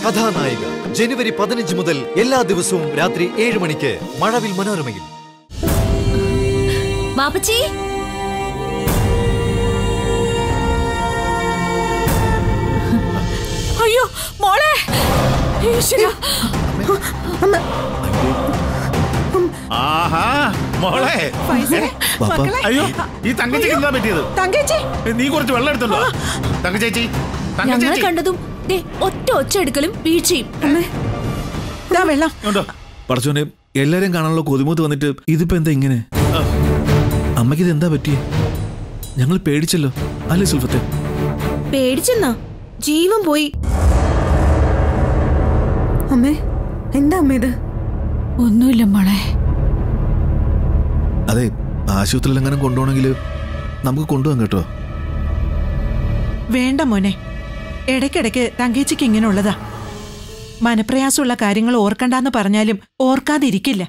കഥാനായിക ജനുവരി 15 മുതൽ എല്ലാ ദിവസവും രാത്രി 7 മണിക്ക് മഴവിൽ മനോരമയിൽ. ബാപ്പച്ചി, അയ്യോ മോളെ, ആഹാ മോളെ. അയ്യോ, ഈ തങ്കച്ചിക്ക് എന്താ പറ്റിയത്? തങ്കച്ചി, നീ കുറച്ച് വെള്ളം എടുത്തല്ലോ. തങ്കച്ചേച്ചി, ഞങ്ങൾ കണ്ടതും ഒറ്റ ഒച്ച എടുക്കലും വീഴ്ചയും. വെള്ളം പറച്ചോനെ, എല്ലാരും കാണാനുള്ള കൊതിമൂത്ത് വന്നിട്ട് ഇതിപ്പോ എന്താ ഇങ്ങനെ? അമ്മയ്ക്ക് ഇത് എന്താ പറ്റിയേ? ഞങ്ങൾ പേടിച്ചല്ലോ അല്ലേ സുൽഫത്തെ? പേടിച്ചെന്നാ? ജീവൻ പോയി. അമ്മേ, എന്താ അമ്മ ഇത്? ഒന്നുമില്ല മോളെ. അതെ, ആശുപത്രിയിൽ എങ്ങനെ കൊണ്ടുപോകണമെങ്കിൽ നമുക്ക് കൊണ്ടുപോകാം കേട്ടോ. വേണ്ട മോനെ, ഇടയ്ക്കിടയ്ക്ക് തങ്കേച്ചിക്ക് ഇങ്ങനെ ഉള്ളതാ. മനപ്രയാസമുള്ള കാര്യങ്ങൾ ഓർക്കണ്ടെന്ന് പറഞ്ഞാലും ഓർക്കാതിരിക്കില്ല.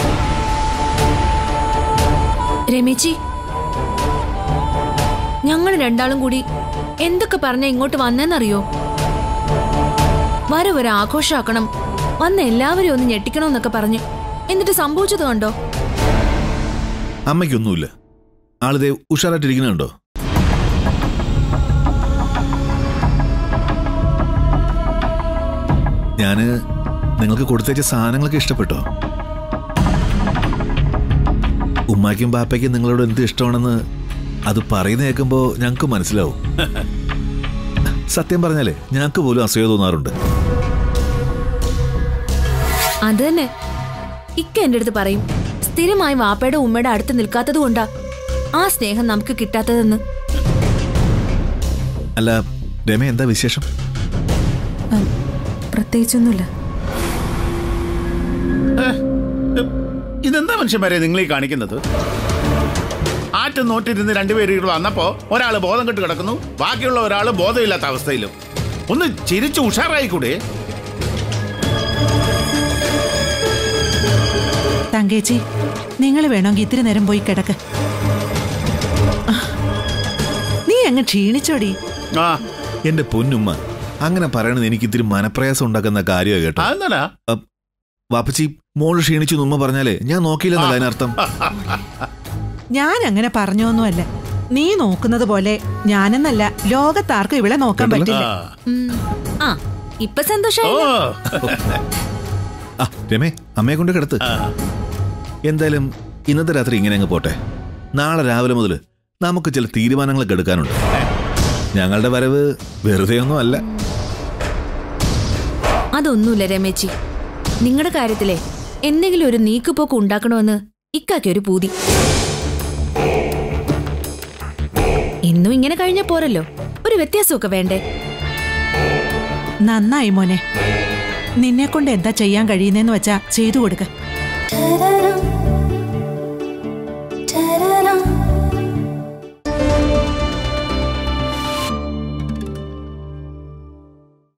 രമേച്ചി, ഞങ്ങൾ രണ്ടാളും കൂടി എന്തൊക്കെ പറഞ്ഞ ഇങ്ങോട്ട് വന്നെന്നറിയോ? വരവരെ ആഘോഷാക്കണം, വന്ന് എല്ലാവരും ഒന്ന് ഞെട്ടിക്കണമെന്നൊക്കെ പറഞ്ഞു. എന്നിട്ട് സംഭവിച്ചത് കണ്ടോ? അമ്മയ്ക്കൊന്നുമില്ല, ആളിതേ ഉഷാറായിട്ടിരിക്കുന്നുണ്ടോ? ഞാന് നിങ്ങൾക്ക് കൊടുത്തേച്ച സാധനങ്ങളൊക്കെ ഇഷ്ടപ്പെട്ടോ? ഉമ്മാക്കും ബാപ്പയ്ക്കും നിങ്ങളോട് എന്ത് ഇഷ്ടമാണെന്ന് അത് പറയുന്ന കേൾക്കുമ്പോ ഞങ്ങൾക്ക് മനസ്സിലാവും. സത്യം പറഞ്ഞാലേ ഞങ്ങൾക്ക് പോലും അസൂയ തോന്നാറുണ്ട്. അത് തന്നെ ഇക്ക എന്റെ അടുത്ത് പറയും, സ്ഥിരമായി വാപ്പയുടെ ഉമ്മയുടെ അടുത്ത് നിൽക്കാത്തത് കൊണ്ടാ ആ സ്നേഹം നമുക്ക് കിട്ടാത്തതെന്ന്. അല്ല രമ, എന്താ വിശേഷം? പ്രത്യേകിച്ചൊന്നുമില്ല. ഇതെന്താ മനുഷ്യന്മാരെ നിങ്ങൾ ഈ കാണിക്കുന്നത്? ആറ്റും നോറ്റിരുന്ന് രണ്ടുപേരും വന്നപ്പോ ഒരാള് ബോധം കെട്ട് കിടക്കുന്നു, ബാക്കിയുള്ള ഒരാള് ബോധമില്ലാത്ത അവസ്ഥയിലും. ഒന്ന് ചിരിച്ചു ഉഷാറായിക്കൂടെ? തങ്കേച്ചി, നിങ്ങൾ വേണമെങ്കിൽ ഇത്തിരി നേരം പോയി കിടക്ക്. നീ അങ്ങ് ക്ഷീണിച്ചോടി. ആ, എന്റെ പൊന്നുമ്മ, അങ്ങനെ പറയണത് എനിക്ക് ഇത്തിരി മനപ്രയാസം ഉണ്ടാക്കുന്ന കാര്യമാണ് കേട്ടോ. അതെന്താ വാപ്പച്ചി, മോള് ക്ഷീണിച്ചു ഉമ്മ പറഞ്ഞാലേ ഞാൻ നോക്കിയില്ലെന്നല്ല അതിനർത്ഥം. ഞാൻ അങ്ങനെ പറഞ്ഞൊന്നുമല്ല. നീ നോക്കുന്നത് പോലെ ഞാനെന്നല്ല, ലോകത്താർക്കും ഇവളെ നോക്കാൻ പറ്റില്ല. ആ, ഇപ്പൊ സന്തോഷായി. ആ രമേ, അമ്മയെ കൊണ്ട് കിടത്ത്. എന്തായാലും ഇന്നത്തെ രാത്രി ഇങ്ങനെ അങ്ങ് പോട്ടെ. നാളെ രാവിലെ മുതൽ നമുക്ക് ചില തീരുമാനങ്ങളൊക്കെ എടുക്കാനുണ്ട്. ഞങ്ങളുടെ വരവ് വെറുതെ ഒന്നും അല്ല. അതൊന്നുമില്ല രമേച്ചി, നിങ്ങളുടെ കാര്യത്തിലെ എന്തെങ്കിലും ഒരു നീക്കുപോക്ക് ഉണ്ടാക്കണമെന്ന് ഇക്കാക്കി ഒരു പൂതി. ഇന്നും ഇങ്ങനെ കഴിഞ്ഞ പോരല്ലോ, ഒരു വ്യത്യാസമൊക്കെ വേണ്ടേ? നന്നായി മോനെ, നിന്നെ കൊണ്ട് എന്താ ചെയ്യാൻ കഴിയുന്നേന്ന് വെച്ചാ ചെയ്തു കൊടുക്ക.